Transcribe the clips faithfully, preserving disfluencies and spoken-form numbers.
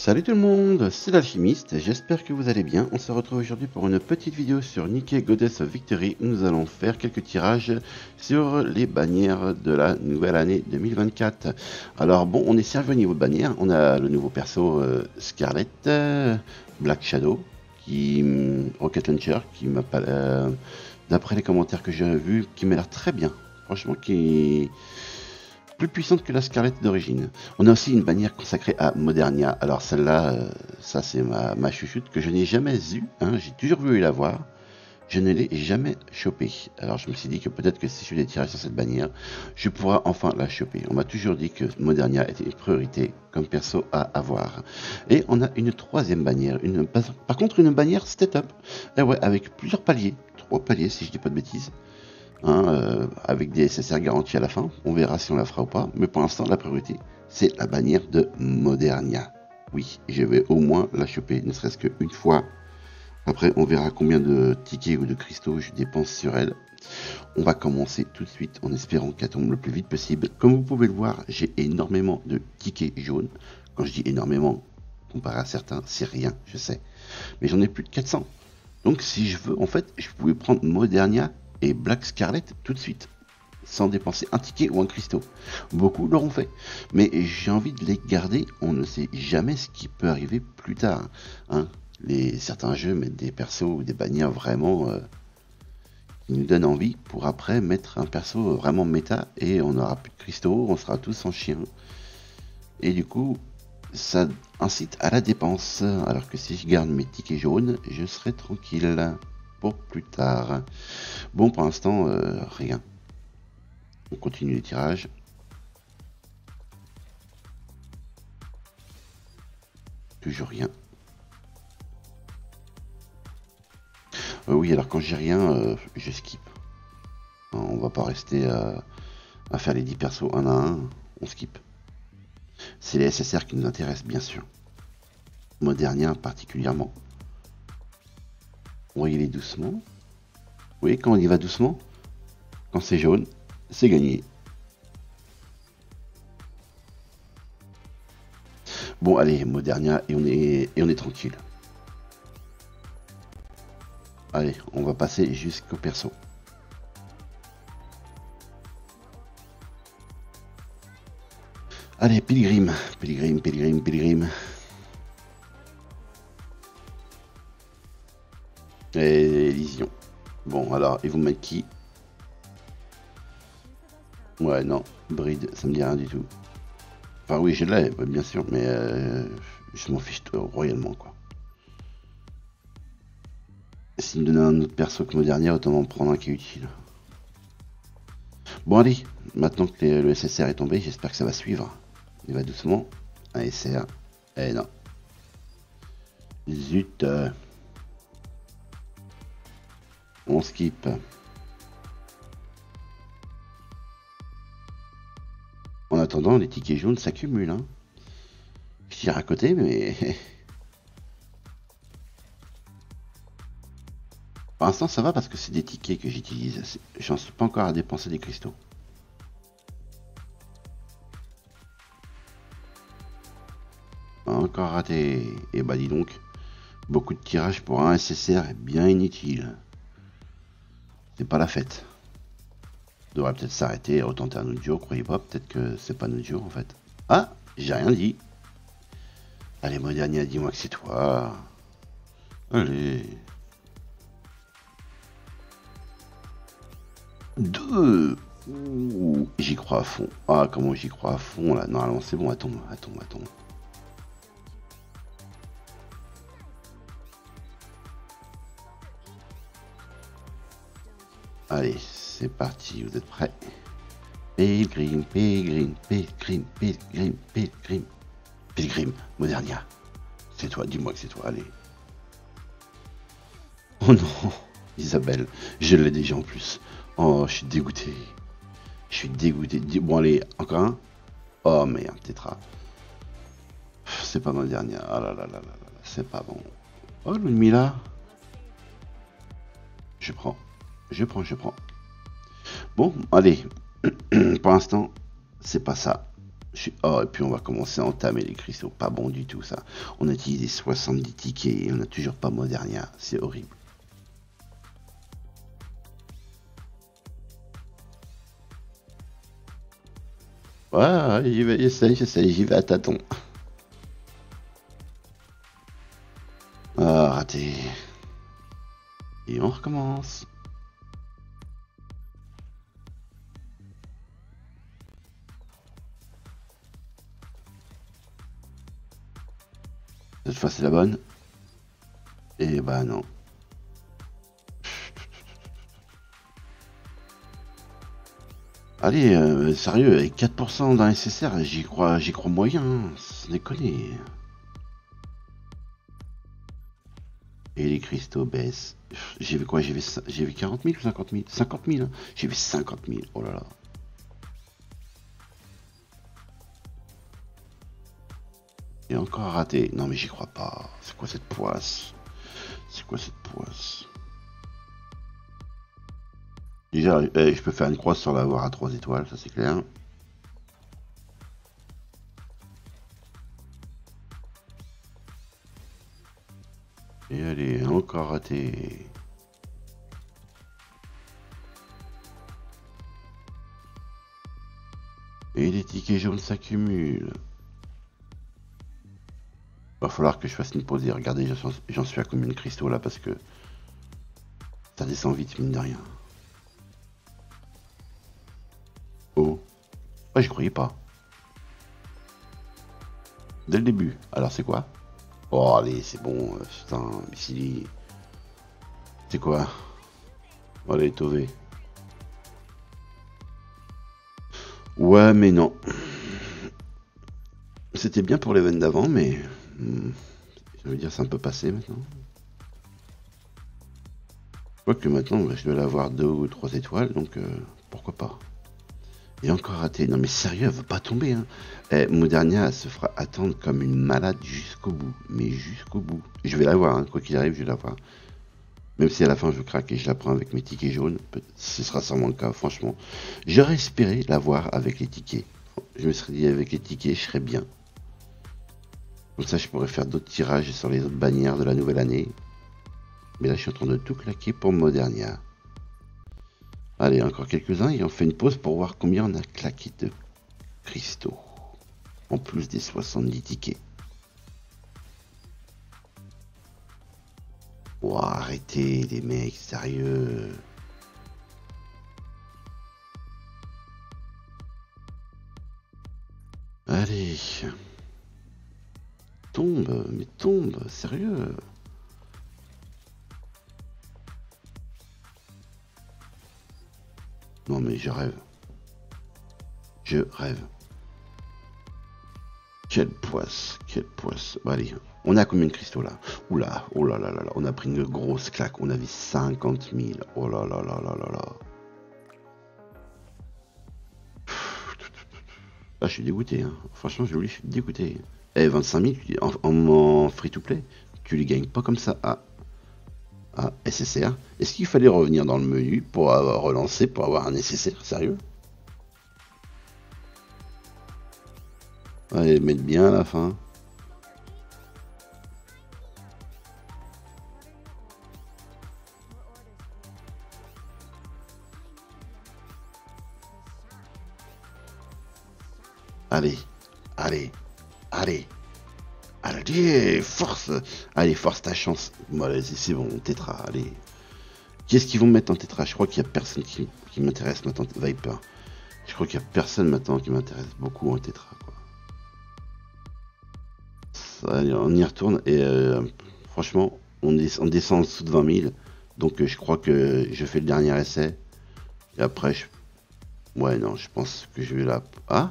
Salut tout le monde, c'est l'Alchimiste, j'espère que vous allez bien. On se retrouve aujourd'hui pour une petite vidéo sur Nikke Goddess of Victory où nous allons faire quelques tirages sur les bannières de la nouvelle année deux mille vingt-quatre. Alors bon, on est servi au niveau de bannière, on a le nouveau perso euh, Scarlet, euh, Black Shadow, qui hum, Rocket Launcher, qui m'a pas... Euh, d'après les commentaires que j'ai vus, qui m'a l'air très bien. Franchement, qui... plus puissante que la Scarlet d'origine. On a aussi une bannière consacrée à Modernia. Alors celle-là, euh, ça c'est ma, ma chouchoute que je n'ai jamais eue. Hein. J'ai toujours voulu la voir. Je ne l'ai jamais chopée. Alors je me suis dit que peut-être que si je fais des tirages sur cette bannière, je pourrais enfin la choper. On m'a toujours dit que Modernia était une priorité comme perso à avoir. Et on a une troisième bannière. Une, par contre une bannière step-up. Et ouais, avec plusieurs paliers. Trois paliers si je dis pas de bêtises. Hein, euh, avec des S S R garantis à la fin. On verra si on la fera ou pas. Mais pour l'instant, la priorité, c'est la bannière de Modernia. Oui, je vais au moins la choper, ne serait-ce qu'une fois. Après, on verra combien de tickets ou de cristaux je dépense sur elle. On va commencer tout de suite en espérant qu'elle tombe le plus vite possible. Comme vous pouvez le voir, j'ai énormément de tickets jaunes. Quand je dis énormément, comparé à certains, c'est rien, je sais. Mais j'en ai plus de quatre cents. Donc si je veux, en fait, je pouvais prendre Modernia et Black Scarlet tout de suite, sans dépenser un ticket ou un cristaux. Beaucoup l'auront fait, mais j'ai envie de les garder, on ne sait jamais ce qui peut arriver plus tard. Hein. Les, certains jeux mettent des persos ou des bannières vraiment euh, qui nous donnent envie pour après mettre un perso vraiment méta et on n'aura plus de cristaux, on sera tous en chien. Et du coup, ça incite à la dépense, alors que si je garde mes tickets jaunes, je serai tranquille pour plus tard. Bon, pour l'instant, euh, rien. On continue les tirages. Toujours rien. Euh, oui, alors quand j'ai rien, euh, je skip. On va pas rester à, à faire les dix persos un à un. On skip. C'est les S S R qui nous intéressent, bien sûr. Modernia particulièrement. On va y aller doucement. Vous voyez, quand on y va doucement, quand c'est jaune, c'est gagné. Bon, allez, Modernia, et on est, et on est tranquille. Allez, on va passer jusqu'au perso. Allez, Pilgrim, Pilgrim, Pilgrim, Pilgrim. Et Elysion. Bon, alors, ils vont mettre qui? Ouais, non, Bride, ça me dit rien du tout. Enfin, oui, je l'ai, bien sûr, mais euh, je m'en fiche royalement, quoi. S'il me donne un autre perso que Modernia, autant m'en prendre un qui est utile. Bon, allez, maintenant que le S S R est tombé, j'espère que ça va suivre. Il va doucement. Un S R. Eh non. Zut. Euh, on skip. En attendant, les tickets jaunes s'accumulent. Hein. Je tire à côté, mais... Pour l'instant, ça va parce que c'est des tickets que j'utilise. J'en suis pas encore à dépenser des cristaux. Encore raté. Et bah dis donc, beaucoup de tirages pour un S S R est bien inutile. C'est pas la fête. On devrait peut-être s'arrêter et retenter un autre jour, croyez pas, peut-être que c'est pas notre jour en fait. Ah, j'ai rien dit. Allez Modernia, dis-moi que c'est toi. Allez. Deux. J'y crois à fond. Ah, comment j'y crois à fond là. Normalement c'est bon, attends, attends, attends. Allez, c'est parti, vous êtes prêts? Pilgrim, Pilgrim, Pilgrim, Pilgrim, Pilgrim. Pilgrim, Modernia. C'est toi, dis-moi que c'est toi, allez. Oh non, Isabelle, je l'ai déjà en plus. Oh, je suis dégoûté. Je suis dégoûté. Bon, allez, encore un. Oh merde, Tétra. C'est pas Modernia. Ah là là là là là, c'est pas bon. Oh, Ludmilla. Je prends. Je prends, je prends. Bon, allez. Pour l'instant, c'est pas ça. Je suis... Oh, et puis on va commencer à entamer les cristaux. Pas bon du tout, ça. On a utilisé soixante-dix tickets et on n'a toujours pas Modernia. C'est horrible. Ouais, j'y vais, j'essaye, j'essaye, j'y vais à tâtons. Ah, raté. Et on recommence. Cette fois c'est la bonne. Et bah non. Allez, euh, sérieux, avec quatre pour cent d'un S S R, j'y crois, j'y crois moyen, hein, sans déconner. Et les cristaux baissent. J'ai vu quoi? J'ai vu, j'ai vu quarante mille ou cinquante mille? cinquante mille, hein. J'ai vu cinquante mille, oh là là. Et encore raté. Non mais j'y crois pas. C'est quoi cette poisse? C'est quoi cette poisse? Déjà, eh, je peux faire une croix sur l'avoir à trois étoiles, ça c'est clair. Et allez, encore raté. Et les tickets jaunes s'accumulent. Va falloir que je fasse une pause et regardez, j'en suis à combien de cristaux là parce que ça descend vite, mine de rien. Oh. Ouais, j'y croyais pas. Dès le début. Alors c'est quoi? Oh allez, c'est bon. Euh, putain, Missili. C'est quoi? Allez, Tové. Ouais, mais non. C'était bien pour l'event d'avant, mais... Hmm, je veux dire, c'est un peu passé maintenant. Je crois que maintenant, je dois l'avoir deux ou trois étoiles, donc euh, pourquoi pas. Et encore raté. Non mais sérieux, elle veut pas tomber. Hein. Eh, Modernia, elle se fera attendre comme une malade jusqu'au bout. Mais jusqu'au bout. Je vais la voir, hein. Quoi qu'il arrive, je vais la voir. Même si à la fin je craque et je la prends avec mes tickets jaunes, ce sera sûrement le cas, franchement. J'aurais espéré la voir avec les tickets. Je me serais dit avec les tickets, je serais bien. Comme ça, je pourrais faire d'autres tirages sur les autres bannières de la nouvelle année. Mais là, je suis en train de tout claquer pour Modernia. Allez, encore quelques-uns et on fait une pause pour voir combien on a claqué de cristaux. En plus des soixante-dix tickets. Ouah, arrêtez les mecs, sérieux. Allez. Tombe, mais tombe, sérieux. Non mais je rêve. Je rêve. Quelle poisse, quelle poisse. Bon, allez, on a combien de cristaux là? Oula, oh là là là là, on a pris une grosse claque, on avait cinquante mille. Oh là là là là là là. Ah, je suis dégoûté, hein. Franchement, je vous dis, je suis dégoûté. Eh, vingt-cinq mille en, en, en free-to-play, tu les gagnes pas comme ça. Ah, ah S S R. Est-ce qu'il fallait revenir dans le menu pour avoir relancé, pour avoir un S S R? Sérieux? Allez, mettre bien à la fin. Allez, allez, allez, allez, force, allez, force ta chance. Bon, allez, c'est bon, tétra, allez. Qu'est-ce qu'ils vont me mettre en tétra? Je crois qu'il n'y a personne qui, qui m'intéresse maintenant, Viper. Je crois qu'il n'y a personne maintenant qui m'intéresse beaucoup en tétra, quoi. Ça, allez, on y retourne et euh, franchement, on, des, on descend en dessous de vingt mille. Donc euh, je crois que je fais le dernier essai. Et après, je... ouais, non, je pense que je vais la... Ah,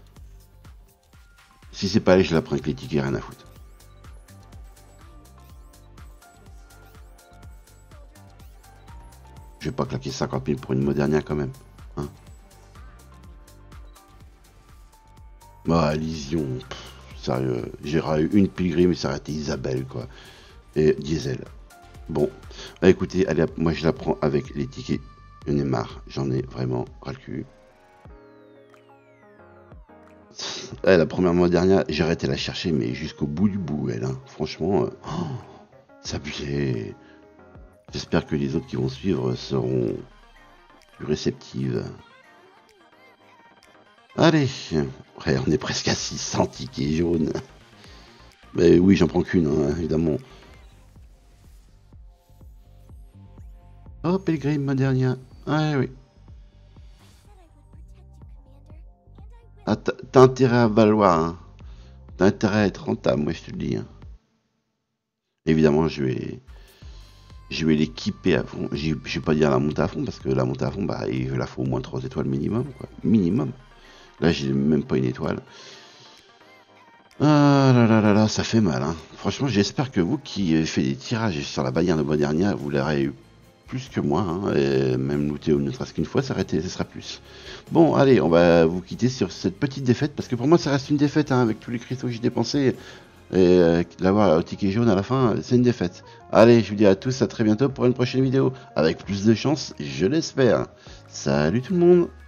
si c'est pas allé, je la prends avec les tickets, rien à foutre. Je vais pas claquer cinquante mille pour une Modernia quand même. Hein. Bah, Lysion, pff, sérieux. J'aurais eu une pilgrim et ça aurait été Isabelle, quoi. Et Diesel. Bon, bah, écoutez, allez, moi je la prends avec les tickets. J'en ai marre, j'en ai vraiment ras le cul. Ouais, la première mois dernière, j'ai arrêté de la chercher, mais jusqu'au bout du bout, elle. Hein. Franchement, euh, oh, c'est abusé. J'espère que les autres qui vont suivre seront plus réceptives. Allez, ouais, on est presque à six cents tickets jaunes. Mais oui, j'en prends qu'une, hein, évidemment. Oh, Pelgrim, ma dernière. Ouais, oui. Ah, t'as intérêt à valoir, hein. T'as intérêt à être rentable, moi je te le dis. Hein. Évidemment, je vais, je vais l'équiper à fond. Je vais pas dire la montée à fond parce que la montée à fond, bah, il la faut au moins trois étoiles minimum, quoi. Minimum. Là, j'ai même pas une étoile. Ah là là là là, ça fait mal. Hein. Franchement, j'espère que vous qui avez fait des tirages sur la bannière de mois dernier, vous l'aurez eu plus que moi. Hein, et même looté ne serait-ce qu'une fois, ça, arrêté, ça sera plus. Bon, allez, on va vous quitter sur cette petite défaite parce que pour moi, ça reste une défaite hein, avec tous les cristaux que j'ai dépensés. Et euh, l'avoir au ticket jaune à la fin, c'est une défaite. Allez, je vous dis à tous à très bientôt pour une prochaine vidéo. Avec plus de chance, je l'espère. Salut tout le monde!